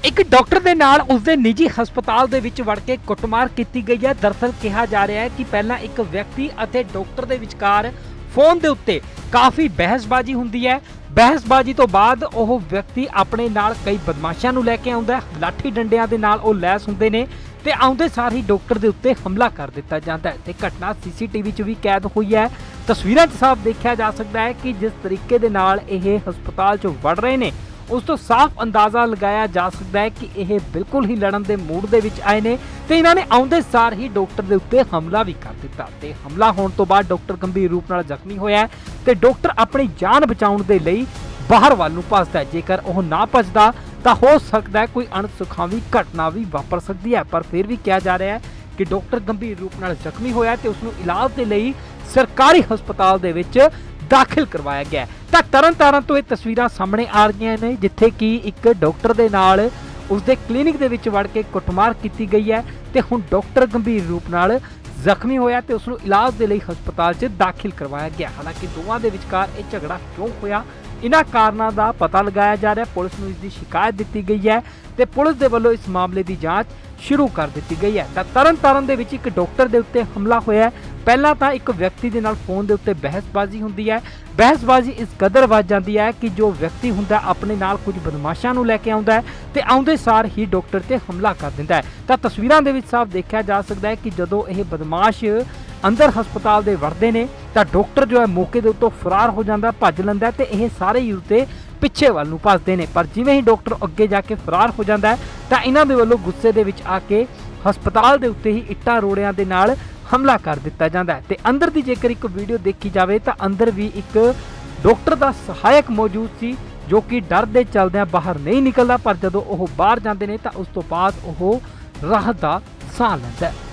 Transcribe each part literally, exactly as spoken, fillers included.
एक डॉक्टर के नाल उसके निजी हस्पताल दे विच वड़ के कुटमार की गई है। दरअसल कहा जा रहा है कि पहला एक व्यक्ति अते डॉक्टर के विचकार फोन के उत्ते काफ़ी बहसबाजी हुंदी है। बहसबाजी तो बाद वह व्यक्ति अपने नाल कई बदमाशां नूं लैके आउंदा है। लाठी डंडियां दे नाल वो लैस हुंदे ने ते आउंदे सार ही डॉक्टर के उत्ते हमला कर दिता जाता है। ते घटना सीसीटीवी च भी कैद हुई है। तस्वीरां च साफ देखा जा सकता है कि जिस तरीके दे नाल यह हस्पताल च वड़ रहे ने उस तो साफ अंदाजा लगाया जा सकता है कि यह बिल्कुल ही लड़न के मूड दे विच आए ने ते इन्हां ने आउंदे सार ही डॉक्टर के उत्ते हमला भी कर दिता। ते हमला होने तो बाद डॉक्टर गंभीर रूप नाल जख्मी होया ते डॉक्टर अपनी जान बचाउण दे लई बाहर वाल नूं भजदा है। जेकर वह ना भजदा तो हो सकता है कोई अणसुखावी घटना भी वापर सकती है, पर फिर भी कहा जा रहा है कि डॉक्टर गंभीर रूप नाल जख्मी होया ते उसनूं इलाज के लिए सरकारी हस्पताल दे विच दाखिल करवाया गया। तो तरन तारण तो ये तस्वीरां सामने आ रही हैं जिथे कि एक डॉक्टर के नाल उसके क्लीनिक दे विच वड़ के कुटमार की गई है ते हुण डॉक्टर गंभीर रूप नाल जख्मी होया ते उसनूं इलाज के लिए हस्पताल च दाखिल करवाया गया। हालांकि दोवां दे विचकार ये झगड़ा क्यों होया इन्हां कारणों का पता लगाया जा रहा है। पुलिस नूं इसकी शिकायत दी गई है ते पुलिस दे वल्लों इस मामले की जांच शुरू कर दी गई है। तो तरन तारण दे विच एक डॉक्टर के उत्ते हमला होया। पहला तो एक व्यक्ति के नाल फोन के उत्ते बहसबाजी होंदी है। बहसबाजी इस कदर वध जाती है कि जो व्यक्ति हुंदा अपने नाल कुछ बदमाशां नूं लैके आउंदा है ते आउंदे सार ही डॉक्टर ते हमला कर दिंदा है। तो तस्वीरां दे विच साफ देखा जा सकता है कि जदों यह बदमाश अंदर हस्पताल दे वड़दे ने तां डॉक्टर जो है मौके दे उत्तों फरार हो जाता, भज लैंदा ते यह सारे ही उत्ते पिछे वाल नूं भजदे ने। पर जिवें ही डॉक्टर अगे जाके फरार हो जाता है तां इन्हां दे वल्लों गुस्से दे विच आके हस्पताल दे उत्ते ही इट्टां रोड़ियां दे नाल हमला कर दिता जाता है। ते अंदर दी जेकर एक वीडियो देखी जाए तो अंदर भी एक डॉक्टर का सहायक मौजूद सी जो कि डर दे चलदे बाहर नहीं निकलता, पर जदों वह बाहर जाते हैं तो उस तो बाद वह राहत का साह लैंदा है।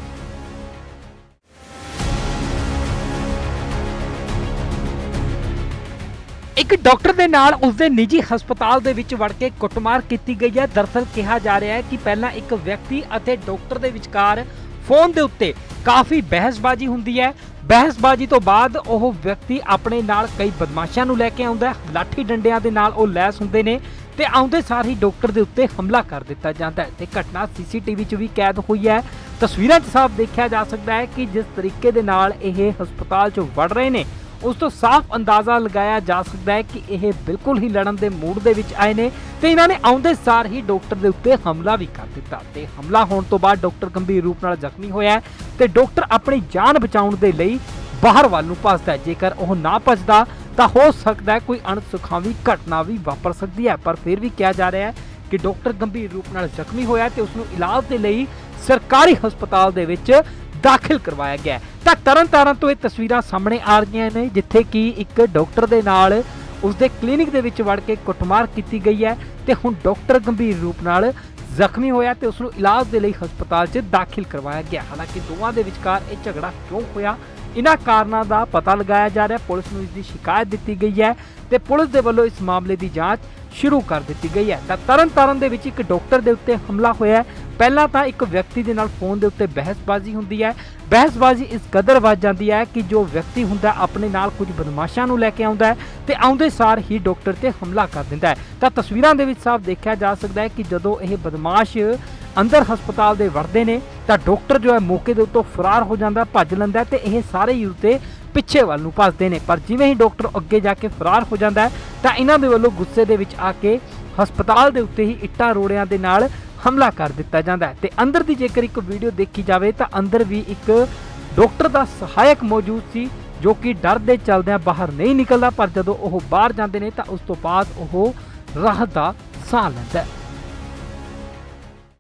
एक डॉक्टर के नाल उसके निजी हस्पताल दे विच वड़ के कुटमार की गई है। दरअसल कहा जा रहा है कि पहला एक व्यक्ति अते डॉक्टर के विचकार फोन के उत्ते काफ़ी बहसबाजी हुंदी है। बहसबाजी तो बाद वह व्यक्ति अपने नाल कई बदमाशां नूं लैके आउंदा है। लाठी डंडियां दे नाल वो लैस हुंदे ने ते आउंदे सार ही डॉक्टर के उत्ते हमला कर दिता जाता है। ते घटना सीसीटीवी च भी कैद हुई है। तस्वीरां च साफ देखा जा सकता है कि जिस तरीके दे नाल यह हस्पताल च वड़ रहे ने उस तो साफ अंदाजा लगाया जा सकता है कि यह बिल्कुल ही लड़न के मूड दे विच आए ने ते इन्हां ने आउंदे सार ही डॉक्टर के उत्ते हमला भी कर दिता। ते हमला होने तो बाद डॉक्टर गंभीर रूप नाल जख्मी होया ते डॉक्टर अपनी जान बचाउण दे लई बाहर वाल नूं भजदा है। जेकर वह ना भजदा तो हो सकता है कोई अणसुखावी घटना भी वापर सकती है, पर फिर भी कहा जा रहा है कि डॉक्टर गंभीर रूप नाल जख्मी होया ते उसनूं इलाज के लिए सरकारी हस्पताल दे विच दाखिल करवाया गया। तो तरन तारण तो ये तस्वीरां सामने आ रही हैं जिथे कि एक डॉक्टर के नाल उसके क्लीनिक दे विच वड़ के कुटमार की गई है ते हुण डॉक्टर गंभीर रूप नाल जख्मी होया ते उसनूं इलाज के लिए हस्पताल च दाखिल करवाया गया। हालांकि दोवां दे विचकार ये झगड़ा क्यों होया इन्हां कारणों का पता लगाया जा रहा है। पुलिस नूं इसकी शिकायत दी गई है ते पुलिस दे वल्लों इस मामले की जांच शुरू कर दी गई है। तो तरन तारण दे विच एक डॉक्टर के उत्ते हमला होया। पहला तो एक व्यक्ति के नाल फोन के उत्ते बहसबाजी होंदी है। बहसबाजी इस कदर वध जाती है कि जो व्यक्ति हुंदा अपने नाल कुछ बदमाशां नूं लैके आउंदा है ते आउंदे सार ही डॉक्टर ते हमला कर दिंदा है। तो तस्वीरां दे विच साफ देखा जा सकता है कि जदों यह बदमाश अंदर हस्पताल दे वड़दे ने तो डॉक्टर जो है मौके दे उत्तों फरार हो जाता, भज लैंदा ते यह सारे ही उत्ते पिछे वाल नूं भजदे ने। पर जिवें ही डॉक्टर अगे जाके फरार हो जाता है तो इन्हां दे वल्लों गुस्से दे विच आके हस्पताल दे उत्ते ही इट्टां रोड़ियां दे नाल हमला कर दिता जाता है। ते अंदर की जेकर एक वीडियो देखी जाए तो अंदर भी एक डॉक्टर का सहायक मौजूद सी जो कि डर दे चलदे बाहर नहीं निकलता, पर जदों वह बाहर जाते हैं तो उस तो बाद वह राहत का साह लैंदा है।